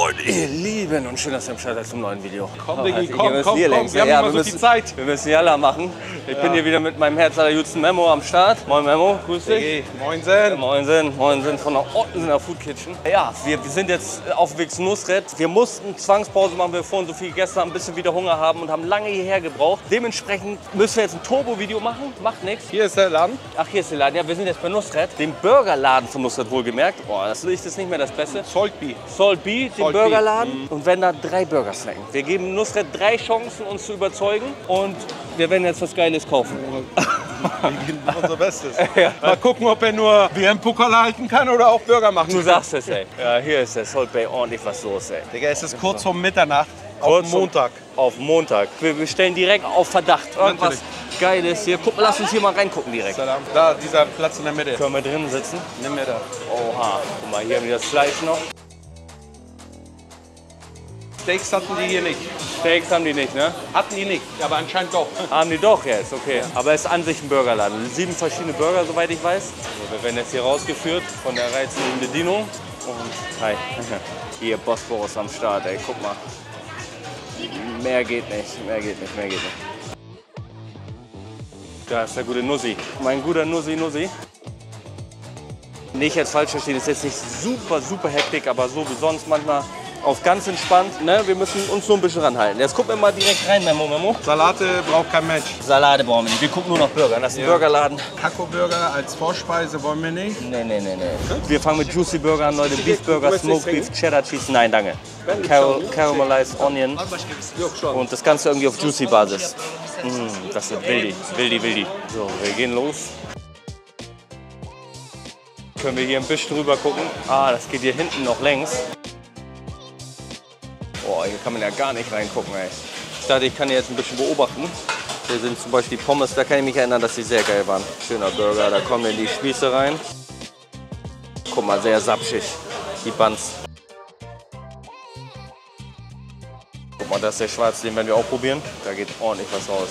Freunde, ihr Lieben, und schön, dass ihr am Start seid zum neuen Video. Komm, Diggi, komm, wir haben nicht mehr so viel Zeit. Wir müssen Jalla machen. Ich bin hier wieder mit meinem herzallerliebsten Memo am Start. Moin Memo, grüß dich. Diggi, moinsen. Moinsen von der Ottensener Food Kitchen. Ja, wir sind jetzt auf dem Weg zu Nusret. Wir mussten Zwangspause machen, wir vorhin so viel gegessen haben, ein bisschen wieder Hunger haben und haben lange hierher gebraucht. Dementsprechend müssen wir jetzt ein Turbo-Video machen. Macht nichts. Hier ist der Laden. Ach, hier ist der Laden. Ja, wir sind jetzt bei Nusret, dem Burgerladen von Nusret wohlgemerkt. Boah, das Licht ist nicht mehr das Beste. Saltby. Saltby, den Burgerladen. Und werden da 3 Burger snacken. Wir geben Nusret 3 Chancen, uns zu überzeugen. Und wir werden jetzt was Geiles kaufen. Wir geben unser Bestes. Ja. Mal gucken, ob er nur WM-Pokal halten kann oder auch Burger machen. Du sagst es, ey. Ja, hier ist der Saltby, ordentlich was los, ey. Digga, es ist kurz vor Mitternacht. Auf Montag. Auf Montag. Wir bestellen direkt auf Verdacht. Irgendwas Geiles hier. Guck, lass uns hier mal reingucken direkt. Salam. Da, dieser Platz in der Mitte. Können wir drinnen sitzen? Nimm mir da. Oha. Guck mal, hier haben die das Fleisch noch. Steaks hatten die hier nicht. Steaks haben die nicht, ne? Hatten die nicht, aber anscheinend doch. Haben die doch jetzt, okay. Ja. Aber es ist an sich ein Burgerladen. 7 verschiedene Burger, soweit ich weiß. Also wir werden jetzt hier rausgeführt von der reizenden Dino. Und hi. Hier Bosporus am Start, ey. Guck mal. Mehr geht nicht, mehr geht nicht, mehr geht nicht. Da ist der gute Nussi. Mein guter Nussi. Nicht jetzt falsch verstehen, ist jetzt nicht super Hektik, aber so wie sonst manchmal auf ganz entspannt. Ne? Wir müssen uns nur ein bisschen ranhalten. Jetzt gucken wir mal direkt rein, Memo. Salate braucht kein Mensch. Salate brauchen wir nicht. Wir gucken nur nach Burger. Das ist ein Burgerladen. Taco-Burger als Vorspeise wollen wir nicht. Nee. Wir fangen mit Juicy Burger an, Leute. Beef Burger, Smoked Beef, Cheddar Cheese. Nein, danke. Caramelized Onion. Und das Ganze irgendwie auf Juicy Basis. Das wird wildi. So, wir gehen los. Können wir hier ein bisschen drüber gucken. Ah, das geht hier hinten noch längs. Boah, hier kann man ja gar nicht reingucken, ey. Ich dachte, ich kann hier jetzt ein bisschen beobachten. Hier sind zum Beispiel die Pommes, da kann ich mich erinnern, dass die sehr geil waren. Schöner Burger, da kommen dann die Spieße rein. Guck mal, sehr sapschig, die Buns. Guck mal, das ist der schwarze, den werden wir auch probieren. Da geht ordentlich was raus.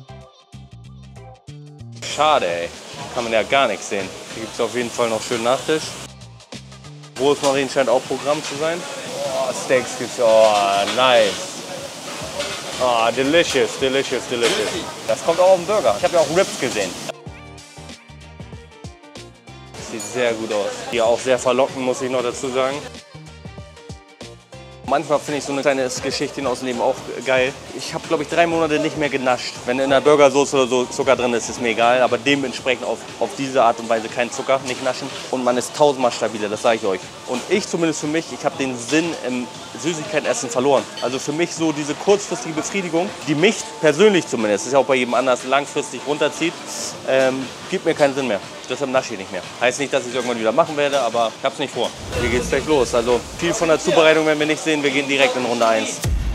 Schade, ey. Kann man ja gar nichts sehen. Hier gibt es auf jeden Fall noch schönen Nachtisch. Rosmarin scheint auch Programm zu sein. Oh, Steaks gibt's. Oh, nice. Oh, delicious. Das kommt auch auf den Burger. Ich habe ja auch Ribs gesehen. Das sieht sehr gut aus. Hier auch sehr verlockend, muss ich noch dazu sagen. Manchmal finde ich so eine kleine Geschichte aus dem Leben auch geil. Ich habe, glaube ich, 3 Monate nicht mehr genascht. Wenn in der Burgersoße oder so Zucker drin ist, ist mir egal. Aber dementsprechend auf diese Art und Weise kein Zucker, nicht naschen. Und man ist 1000-mal stabiler, das sage ich euch. Und ich zumindest für mich, ich habe den Sinn im Süßigkeitenessen verloren. Also für mich so diese kurzfristige Befriedigung, die mich persönlich zumindest, das ist ja auch bei jedem anders, langfristig runterzieht, gibt mir keinen Sinn mehr. Deshalb nasche ich nicht mehr. Heißt nicht, dass ich es irgendwann wieder machen werde, aber ich habe es nicht vor. Hier geht es gleich los. Also viel von der Zubereitung werden wir nicht sehen. Wir gehen direkt in Runde 1.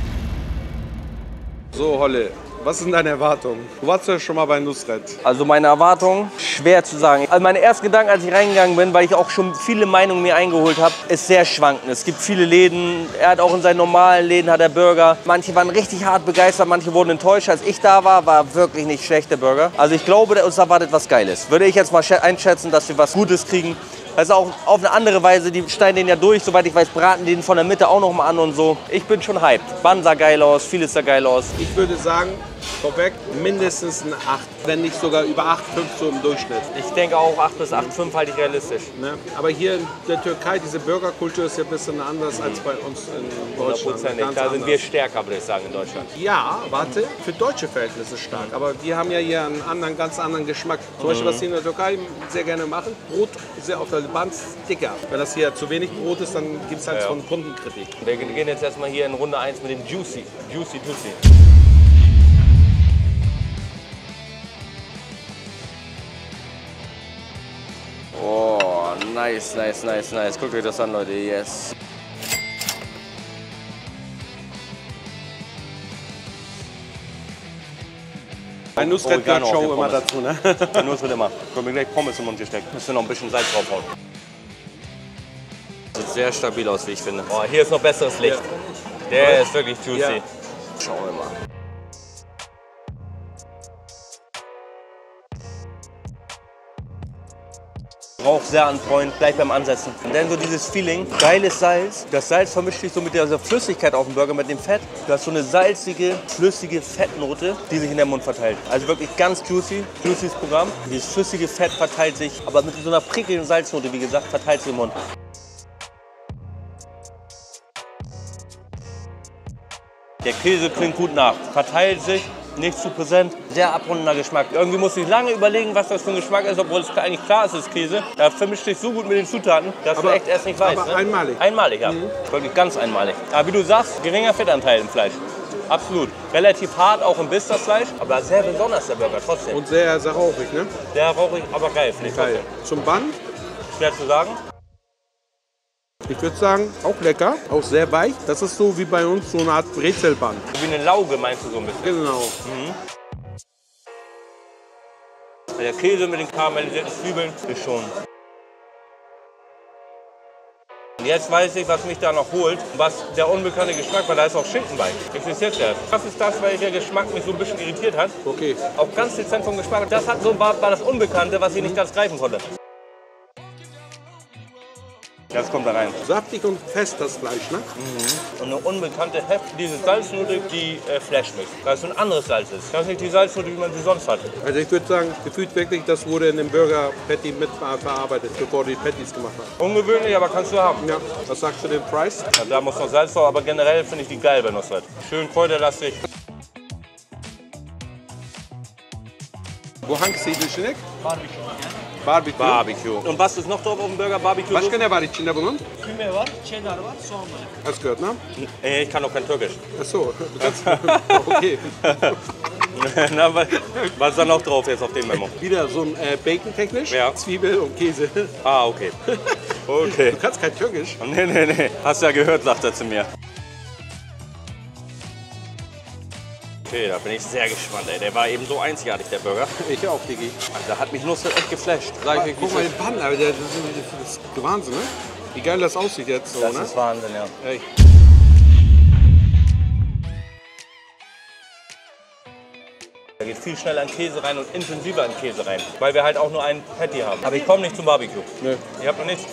So, Holle, was sind deine Erwartungen? Du warst ja schon mal bei Nusret. Also meine Erwartungen, schwer zu sagen. Also meine ersten Gedanken, als ich reingegangen bin, weil ich auch schon viele Meinungen mir eingeholt habe, ist sehr schwankend. Es gibt viele Läden. Er hat auch in seinen normalen Läden hat er Burger. Manche waren richtig hart begeistert, manche wurden enttäuscht. Als ich da war wirklich nicht schlecht der Burger. Also ich glaube, uns erwartet was Geiles. Würde ich jetzt mal einschätzen, dass wir was Gutes kriegen. Also auch auf eine andere Weise, die schneiden den ja durch, soweit ich weiß, braten den von der Mitte auch noch mal an und so. Ich bin schon hyped. Bun sah geil aus, vieles sah geil aus. Ich würde sagen, vorweg mindestens ein 8, wenn nicht sogar über 8,5 so im Durchschnitt. Ich denke auch 8 bis 8,5 halte ich realistisch. Ne? Aber hier in der Türkei, diese Burgerkultur ist ja ein bisschen anders als bei uns in Deutschland. 100%. Da sind wir stärker, würde ich sagen, in Deutschland. Ja, warte, für deutsche Verhältnisse stark. Aber wir haben ja hier einen ganz anderen Geschmack. Zum Beispiel, was sie in der Türkei sehr gerne machen, Brot sehr auf der Band dicker. Wenn das hier zu wenig Brot ist, dann gibt es halt so eine Kundenkritik. Wir gehen jetzt erstmal hier in Runde 1 mit dem Juicy. Oh, nice. Guckt euch das an, Leute. Yes. Ein Nusret gehört Show immer dazu, ne? Ein Nusret immer. Können wir gleich Pommes im Mund gesteckt. Müssen wir noch ein bisschen Salz draufhauen. Sieht sehr stabil aus, wie ich finde. Oh, hier ist noch besseres Licht. Der ist wirklich juicy. Ja. Schauen wir mal. Rauch sehr an point, gleich beim Ansetzen. Und dann so dieses Feeling, geiles Salz. Das Salz vermischt sich so mit dieser Flüssigkeit auf dem Burger, mit dem Fett. Du hast so eine salzige, flüssige Fettnote, die sich in der Mund verteilt. Also wirklich ganz juicy, juicyes Programm. Dieses flüssige Fett verteilt sich, aber mit so einer prickelnden Salznote, wie gesagt, verteilt sich im Mund. Der Käse klingt gut nach, verteilt sich, nicht zu präsent, sehr abrundender Geschmack. Irgendwie musste ich lange überlegen, was das für ein Geschmack ist, obwohl es eigentlich klar ist, es ist Käse. Er vermischt sich so gut mit den Zutaten, dass du echt erst nicht weißt. Aber ne? einmalig. Einmalig, ja. Wirklich ganz einmalig. Aber wie du sagst, geringer Fettanteil im Fleisch. Absolut. Relativ hart auch im Biss das Fleisch, aber sehr besonders der Burger trotzdem. Und sehr, sehr rauchig, ne? Sehr rauchig, aber geil, finde ich Geil. trotzdem. Zum Bun, Schwer zu sagen. ich würde sagen, auch lecker, auch sehr weich. Das ist so wie bei uns so eine Art Brezelbun. Wie eine Lauge meinst du so ein bisschen. Genau. Der Käse mit den karamellisierten Zwiebeln ist schon. Und jetzt weiß ich, was mich da noch holt, was der unbekannte Geschmack war. Da ist auch Schinken bei. Das ist jetzt erst. Das ist das, welcher Geschmack mich so ein bisschen irritiert hat. Okay. Auch ganz dezent vom Geschmack. Das hat so, war das Unbekannte, was ich nicht ganz greifen konnte. Das kommt da rein. Saftig und fest das Fleisch, ne? Und eine unbekannte diese Salznote, die flasht mich. Weil es so ein anderes Salz ist. Das ist nicht die Salznote, wie man sie sonst hat. Also ich würde sagen, gefühlt wirklich, das wurde in dem Burger Patty mit verarbeitet, bevor die Patties gemacht haben. Ungewöhnlich, aber kannst du haben. Ja. Was sagst du den Preis? Ja, da muss noch Salz drauf, aber generell finde ich die geil bei Nusret. Schön kräuterlastig. Bu hangisi düşünek? Barbecue. Barbecue. Und was ist noch drauf auf dem Burger? Barbecue? Başka ne var içinde bunun? Füme var, cheddar var, soğan var. Hast gehört, ne? Ich kann noch kein Türkisch. Ach so, du kannst, okay. Na, was ist da noch drauf jetzt auf dem Memo? Wieder so ein Bacon-technisch, Ja. Zwiebel und Käse. Ah, okay. Okay. Du kannst kein Türkisch. Nee. Hast ja gehört, sagt er zu mir. Okay, da bin ich sehr gespannt, ey. Der war eben so einzigartig, der Burger. Ich auch, Digi. Da hat mich Nusret echt geflasht. Sag ich, Guck mal den Bun, aber das ist Wahnsinn, ne? Wie geil das aussieht jetzt so, das ne? ist Wahnsinn, ja. Echt. Da geht viel schneller in Käse rein und intensiver in Käse rein. Weil wir halt auch nur einen Patty haben. Aber ich komme nicht zum Barbecue. Nö. Ich habe noch nichts.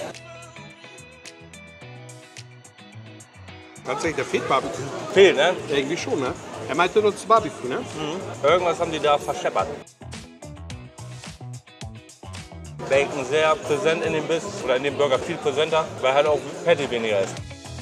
Tatsächlich, der fehlt Barbecue. Fehlt, ne? Irgendwie schon, ne? Er meinte nur das Barbecue, ne? Irgendwas haben die da verscheppert. Bacon sehr präsent in dem Biss oder in dem Burger viel präsenter, weil halt auch Patty weniger ist.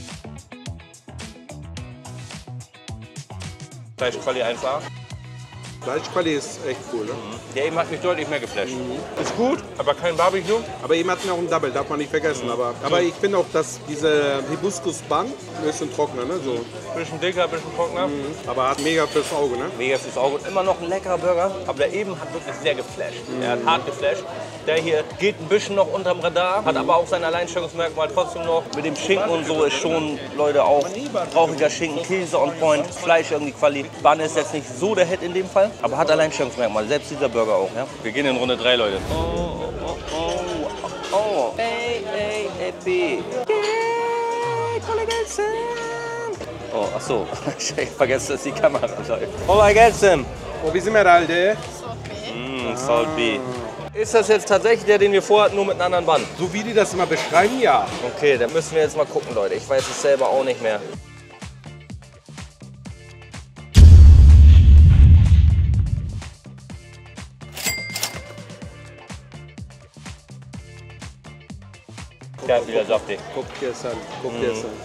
Fleischquali 1A. Fleischqualität ist echt cool, ne? Der eben hat mich deutlich mehr geflasht. Ist gut, aber kein Barbecue. Aber eben hatten wir auch ein Double, darf man nicht vergessen. Aber ich finde auch, dass diese Hibiskus-Bun ein bisschen trockener, ne? So. Bisschen dicker, bisschen trockener. Aber hat mega fürs Auge, ne? Mega fürs Auge und immer noch ein leckerer Burger. Aber der eben hat wirklich sehr geflasht. Er hat hart geflasht. Der hier geht ein bisschen noch unterm Radar, hat aber auch sein Alleinstellungsmerkmal trotzdem noch. Mit dem Schinken und so ist schon, Leute, auch rauchiger Schinken, Käse on point, Fleisch irgendwie Quali. Bun ist jetzt nicht so der Hit in dem Fall, aber hat Alleinstellungsmerkmal. Selbst dieser Burger auch, ja. Wir gehen in Runde 3, Leute. Oh. Hey, B. Oh, ach so. Ich vergesse, dass die Kamera läuft. Olay gelsin. O bizim herhalde. Salt B. Ist das jetzt tatsächlich der, den wir vorhatten, nur mit einem anderen Band? So wie die das immer beschreiben, ja. Okay, dann müssen wir jetzt mal gucken, Leute. Ich weiß es selber auch nicht mehr. Der ist wieder saftig. Guck dir es an, guck dir es an.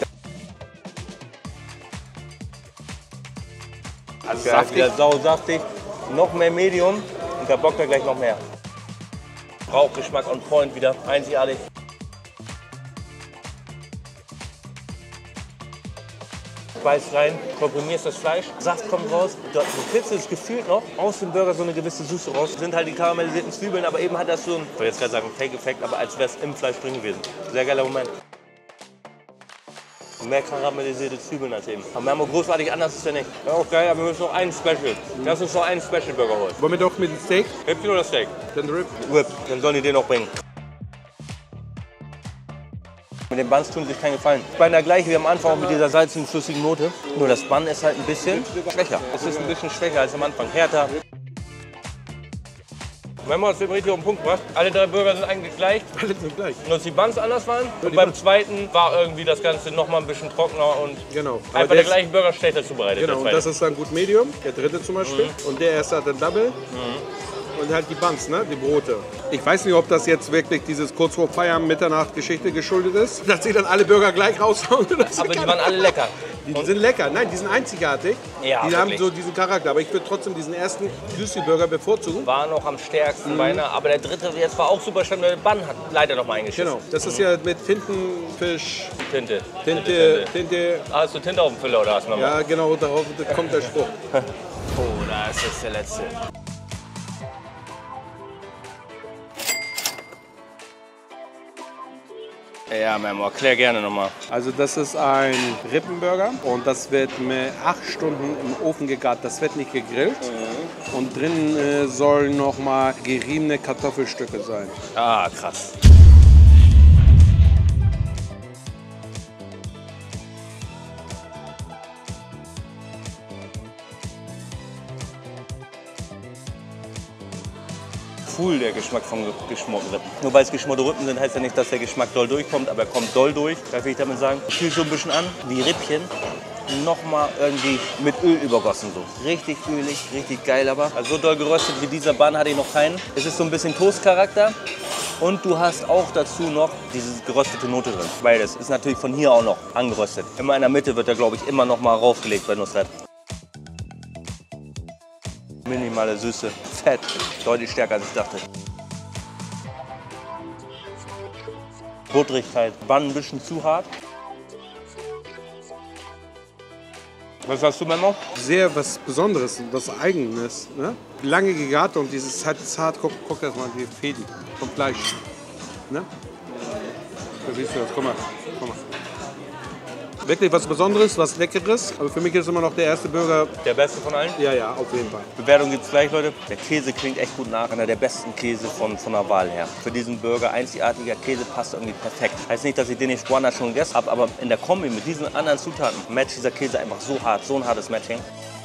Also Der ist wieder sausaftig. Noch mehr Medium und da bockt er gleich noch mehr. Rauchgeschmack on point wieder, einzigartig. Beißt rein, komprimierst das Fleisch, Saft kommt raus. Du kitzelst gefühlt noch aus dem Burger so eine gewisse Süße raus. Sind halt die karamellisierten Zwiebeln, aber eben hat das so ein, ich will jetzt gerade sagen Fake-Effekt, aber als wäre es im Fleisch drin gewesen. Sehr geiler Moment. Mehr karamellisierte Zwiebeln als eben. Aber Mermo, großartig anders ist ja nicht. Ja, auch geil, aber wir müssen noch einen Special. Lass uns noch einen Special-Burger holen. Wollen wir doch mit dem Steak? Häppchen oder Steak? Den Rib. Whip, dann sollen die den noch bringen. Mit den Buns tun sich keinen Gefallen. Beinahe gleich wie am Anfang auch mit dieser salzigen, flüssigen Note. Nur das Bun ist halt ein bisschen schwächer. Es ist ein bisschen schwächer als am Anfang. Härter. Memo hast du richtig auf den Punkt gebracht. Alle 3 Burger sind eigentlich gleich. Alle sind gleich. Nur dass die Buns anders waren. Und beim zweiten war irgendwie das Ganze noch mal ein bisschen trockener und Genau. einfach der gleiche Burger schlechter zubereitet. Genau, und das ist dann gut Medium, der dritte zum Beispiel. Und der erste hat ein Double. Und halt die Buns, ne? Die Brote. Ich weiß nicht, ob das jetzt wirklich dieses kurz vor Feierabend Mitternacht-Geschichte geschuldet ist, dass sie dann alle Burger gleich raushauen. Aber die waren alle lecker. Die sind lecker. Nein, die sind einzigartig. Ja, die wirklich. haben so diesen Charakter. Aber ich würde trotzdem diesen ersten Juicy Burger bevorzugen. War noch am stärksten beinahe. Aber der dritte jetzt war auch super schlimm. Der Bun hat leider noch mal eingeschissen. Genau. Das ist ja mit Tintenfisch. Tinte. Tinte. Ah, hast du Tinte auf dem Füller oder hast du noch mal? Ja, genau, darauf kommt der Spruch. Oh, da ist jetzt der letzte. Ja, Memo, erklär gerne nochmal. Also das ist ein Rippenburger und das wird mit 8 Stunden im Ofen gegart. Das wird nicht gegrillt. Und drin sollen noch mal geriebene Kartoffelstücke sein. Ah, krass. Cool, der Geschmack von geschmorten Rippen. Nur weil es geschmorte Rippen sind, heißt ja nicht, dass der Geschmack doll durchkommt, aber er kommt doll durch. Da will ich damit sagen, fühlt so ein bisschen an wie Rippchen. Nochmal irgendwie mit Öl übergossen. So. Richtig ölig, richtig geil aber. Also so doll geröstet wie dieser Bun hatte ich noch keinen. Es ist so ein bisschen Toastcharakter. Und du hast auch dazu noch diese geröstete Note drin. Beides ist natürlich von hier auch noch angeröstet. Immer in der Mitte wird er, glaube ich, immer noch mal raufgelegt bei Nusret. Minimale Süße, Fett, deutlich stärker als ich dachte. Butterigkeit, Bun ein bisschen zu hart. Was hast du, Memo? Sehr was Besonderes und was Eigenes. Ne? Lange gegart und dieses halt zart, guck das mal, die Fäden vom Fleisch. Ne? Da siehst du das, guck mal. Wirklich was Besonderes, was Leckeres. Aber für mich ist immer noch der erste Burger. Der beste von allen? Ja, auf jeden Fall. Bewertung gibt's gleich, Leute. Der Käse klingt echt gut nach. Einer der besten Käse von der Wahl her. Für diesen Burger einzigartiger Käse passt irgendwie perfekt. Heißt nicht, dass ich den nicht woanders schon gegessen habe, aber in der Kombi mit diesen anderen Zutaten matcht dieser Käse einfach so hart, so ein hartes Matching.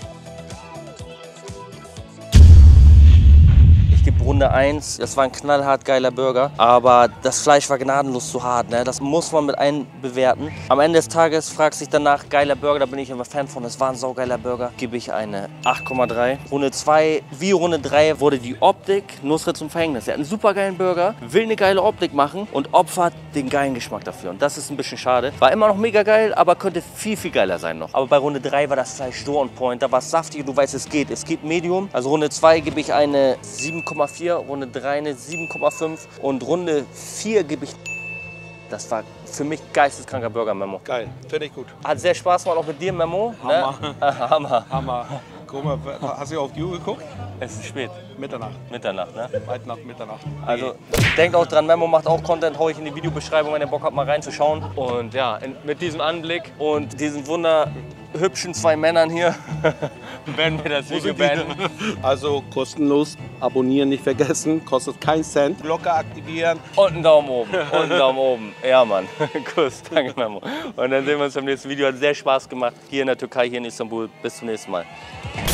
Ich gebe Runde 1. Das war ein knallhart geiler Burger, aber das Fleisch war gnadenlos zu hart. Ne? Das muss man mit einbewerten. Am Ende des Tages fragst du dich danach, geiler Burger, da bin ich immer Fan von. Das war ein saugeiler Burger. Gebe ich eine 8,3. Runde 2, wie Runde 3 wurde die Optik Nusret zum Verhängnis. Er hat einen super geilen Burger, will eine geile Optik machen und opfert den geilen Geschmack dafür. Und das ist ein bisschen schade. War immer noch mega geil, aber könnte viel, viel geiler sein noch. Aber bei Runde 3 war das Fleisch so on point. Da war es saftig und du weißt, es geht. Es geht Medium. Also Runde 2 gebe ich eine 7,4, Runde 3 eine 7,5 und Runde 4 gebe ich. Das war für mich geisteskranker Burger, Memo. Geil, finde ich gut. Hat sehr Spaß gemacht, auch mit dir, Memo. Hammer. Ne? Hammer. Hammer. Guck mal, hast du auf die Uhr geguckt? Es ist spät. Mitternacht. Mitternacht, ne? Weit nach Mitternacht. Also denkt auch dran, Memo macht auch Content, hau ich in die Videobeschreibung, wenn ihr Bock habt, mal reinzuschauen. Und ja, mit diesem Anblick und diesen wunderhübschen 2 Männern hier werden wir das Video beenden. Also kostenlos abonnieren nicht vergessen, kostet keinen Cent. Glocke aktivieren. Und einen Daumen oben. Und einen Daumen oben. Ja, Mann. Kuss. Danke, Memo. Und dann sehen wir uns beim nächsten Video. Hat sehr Spaß gemacht. Hier in der Türkei, hier in Istanbul. Bis zum nächsten Mal.